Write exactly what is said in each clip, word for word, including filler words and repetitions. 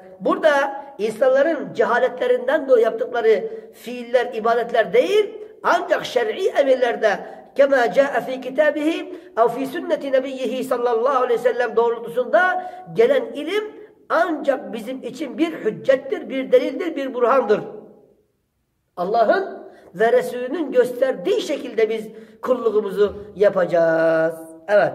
Burada insanların cehaletlerinden dolayı yaptıkları fiiller, ibadetler değil, ancak şer'i emirlerde kema caa fi kitabihi ev fi sünneti nebiyyihi sallallahu aleyhi ve sellem doğrultusunda gelen ilim ancak bizim için bir hüccettir, bir delildir, bir burhandır. Allah'ın ve Resulünün gösterdiği şekilde biz kulluğumuzu yapacağız. Evet.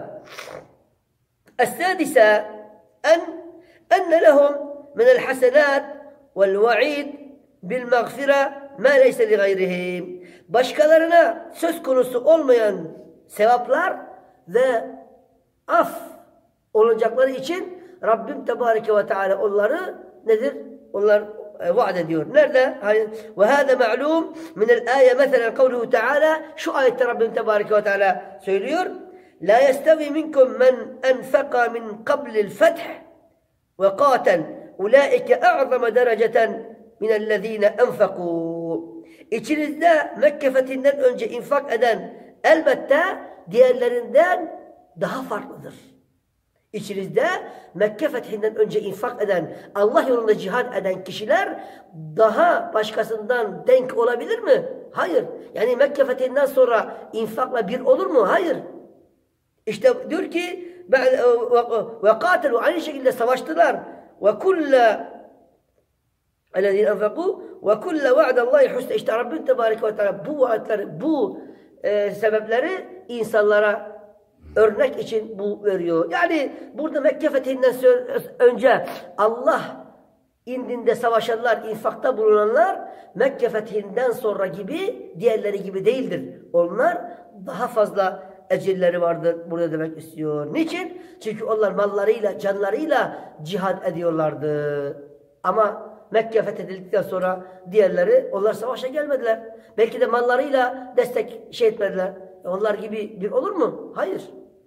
Es-sadise en enne lehum minel hasenat vel va'id bil mağfira ma leyse li gayrihim. Başkalarına söz konusu olmayan sevaplar ve af olacakları için Rabbim Tebareke ve Teala onları nedir? Onlar e, vaat ediyor. Nerede? Ve hâze ma'lûm minel âye meselen kavluhu Teala. Şu ayette Rabbim Tebareke ve Teala söylüyor. La yestevi minkum men enfeka min qablil feth ve qatel. Ulaike a'zama dereceten minellezîne enfekû. İçinizde Mekke fethinden önce infak eden elbette diğerlerinden daha farklıdır. İçinizde Mekke fethinden önce infak eden, Allah yolunda cihad eden kişiler daha başkasından denk olabilir mi? Hayır. Yani Mekke fethinden sonra infakla bir olur mu? Hayır. İşte diyor ki ve katelu aynı şekilde savaştılar. Ve kulle اَلَذِينَ اَنْفَقُوا وَكُلَّ وَعْدَ اللّٰهِ حُسْنَ. İşte Rabbim Tebareke ve Teala bu vaatleri, bu e, sebepleri insanlara örnek için bu veriyor. Yani burada Mekke fethinden önce Allah indinde savaşanlar, infakta bulunanlar Mekke fethinden sonra gibi, diğerleri gibi değildir. Onlar daha fazla ecirleri vardır. Burada demek istiyor. Niçin? Çünkü onlar mallarıyla, canlarıyla cihad ediyorlardı. Ama Mekke fethedildikten sonra diğerleri, onlar savaşa gelmediler. Belki de mallarıyla destek şey etmediler. Onlar gibi bir olur mu? Hayır.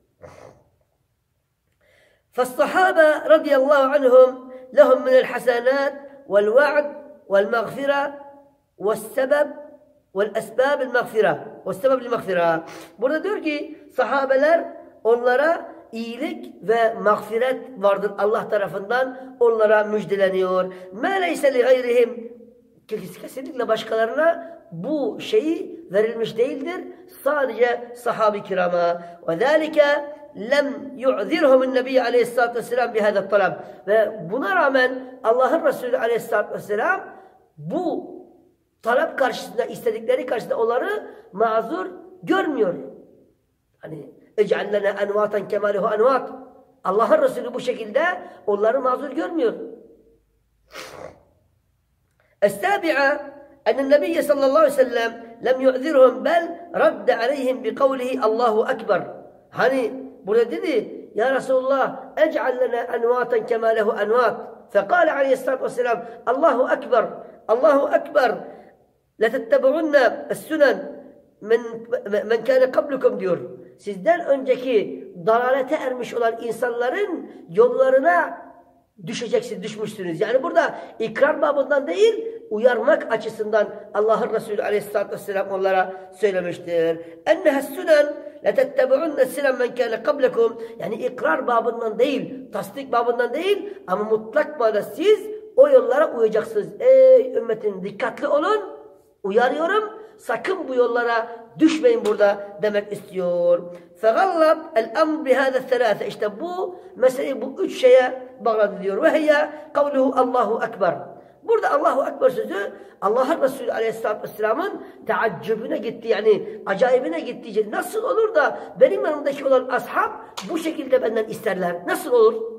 فَالصَّحَابَ رَضِيَ اللّٰهُ عَنْهُمْ لَهُمْ مِنَ الْحَسَنَاتِ وَالْوَعْدِ وَالْمَغْفِرَةِ وَالسَّبَبِ وَالْأَسْبَابِ الْمَغْفِرَةِ وَالسَّبَبِ الْمَغْفِرَةِ. Burada diyor ki sahabeler onlara iyilik ve mağfiret vardır Allah tarafından, onlara müjdeleniyor. مَا لَيْسَ لِغَيْرِهِمْ. Kesinlikle başkalarına bu şeyi verilmiş değildir. Sadece sahabe-i kirama. وَذَٰلِكَ lem yu'zirhum en-nebi aleyhissalatu vesselam bihâzâ talab. Ve buna rağmen Allah'ın Resulü aleyhissalatu vesselam bu talep karşısında, istedikleri karşısında onları mazur görmüyor. Hani ec'al lena envatan kemâ lehu envat. Allah'ın Resulü bu şekilde onları mazur görmüyor. Es-sâbi'a enn'en-nebiyye sallallahu aleyhi ve sellem lem yu'zirhum bel radde aleyhim bi kavlihi Allahu ekber. Hani burada dedi ya Resulullah ec'al lena envatan kemâ lehu envat. Fekâle aleyhissalatu vesselam Allahu ekber. Allahu ekber. لَتَتَّبَعُنَّ السُّنَنْ men, men kâne kablukum diyor. Sizden önceki dalalete ermiş olan insanların yollarına düşeceksiniz, düşmüşsünüz. Yani burada ikrar babından değil, uyarmak açısından Allah'ın Resulü aleyhissalatu vesselam onlara söylemiştir. اَنَّهَا السُّنَنْ لَتَتَّبَعُنَّ السِّنَنْ men kâne kablukum. Yani ikrar babından değil, tasdik babından değil ama mutlak manada siz o yollara uyacaksınız. Ey ümmetin dikkatli olun, uyarıyorum. Sakın bu yollara düşmeyin burada demek istiyor. فَغَلَّبْ الْاَمْرِ بِهَذَا الثَّلَاثَ. İşte bu meseleyi bu üç şeye bağladı diyor. وَهِيَ قَوْلُهُ Allahu Ekber. Burada Allahu Ekber sözü Allah'ın Resulü Aleyhisselatü Vesselam'ın teaccübüne gitti. Yani acayibine gitti. Nasıl olur da benim yanımdaki olan ashab bu şekilde benden isterler? Nasıl olur?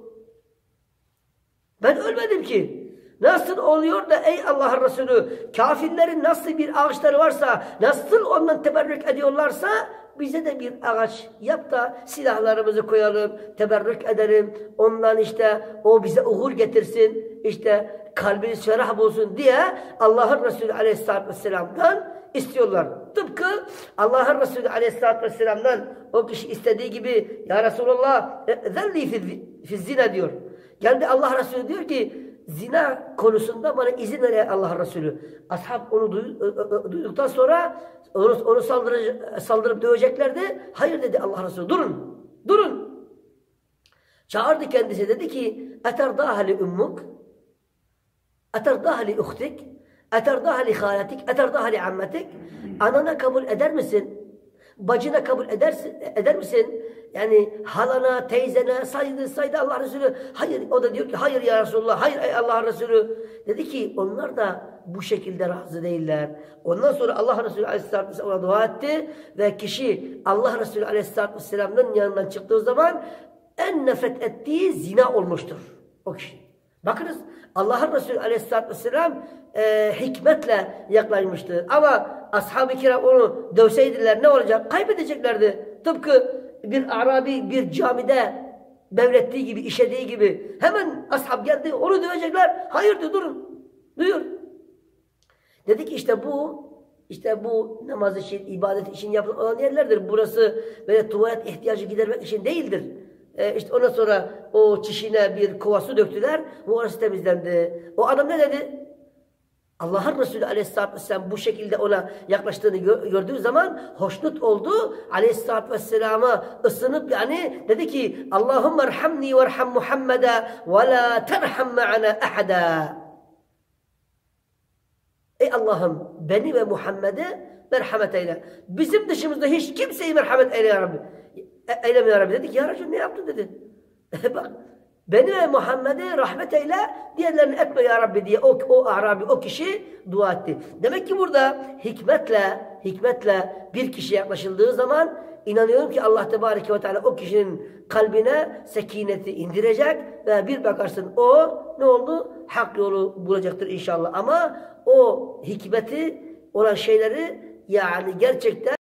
Ben ölmedim ki. Nasıl oluyor da ey Allah'ın Resulü kafirlerin nasıl bir ağaçları varsa, nasıl ondan teberrük ediyorlarsa bize de bir ağaç yap da silahlarımızı koyalım, teberrük edelim. Ondan işte o bize uğur getirsin, işte kalbimiz ferah bulsun diye Allah'ın Resulü Aleyhisselatü Vesselam'dan istiyorlar. Tıpkı Allah'ın Resulü Aleyhisselatü Vesselam'dan o kişi istediği gibi ya Resulullah zelli fi zina diyor. Geldi Allah Resulü diyor ki zina konusunda bana izin ver Allah Resulü. Ashab onu duyduktan sonra onu, onu saldırıp, saldırıp döveceklerdi. Hayır dedi Allah Resulü. Durun. Durun. Çağırdı kendisi dedi ki eterdâheli ümmuk. Eterdaha li uhtik, eterdaha li haletik, eterdaha li ammetik. Anana kabul eder misin? Bacına kabul edersin, eder misin? Yani halana, teyzene, saydı saydı Allah Resulü. Hayır, o da diyor ki hayır ya Resulullah, hayır ey Allah Resulü. Dedi ki onlar da bu şekilde razı değiller. Ondan sonra Allah Resulü Aleyhisselatü Vesselam ona dua etti ve kişi Allah Resulü Aleyhisselatü Vesselam'ın yanından çıktığı zaman en nefret ettiği zina olmuştur o kişi. Bakınız Allah Resulü Aleyhisselatü Vesselam e, hikmetle yaklaşmıştı. Ama ashab-ı kiram onu dövseydiler ne olacak? Kaybedeceklerdi. Tıpkı bir Arabi bir camide mevlettiği gibi, işediği gibi. Hemen ashab geldi, onu dövecekler. Hayır diyor, durun. Duyur. Dedi ki işte bu, işte bu namaz için, ibadet için yapılan olan yerlerdir. Burası böyle tuvalet ihtiyacı gidermek için değildir. Ee, işte ondan sonra o çişine bir kova su döktüler ve orası temizlendi. O adam ne dedi? Allah'ın Resulü Aleyhisselatü Vesselam bu şekilde ona yaklaştığını gördüğü zaman hoşnut oldu. Aleyhisselatü Vesselam'a ısınıp yani dedi ki Allahümme erhamni ve erham Muhammed'e ve la terham ma'ana ahada. Ey Allah'ım beni ve Muhammed'e merhamet eyle. Bizim dışımızda hiç kimseyi merhamet eyle ya Rabbi. E, eyleme ya Rabbi. Dedik ya Rabbi ne yaptın dedi. Bak. Beni ve Muhammed'e rahmet eyle, diğerlerini etme ya Rabbi diye o, o Arabi, o kişi dua etti. Demek ki burada hikmetle, hikmetle bir kişiye yaklaşıldığı zaman inanıyorum ki Allah Tebareke ve Teala o kişinin kalbine sekineti indirecek ve bir bakarsın o ne oldu? Hak yolu bulacaktır inşallah. Ama o hikmeti olan şeyleri yani gerçekten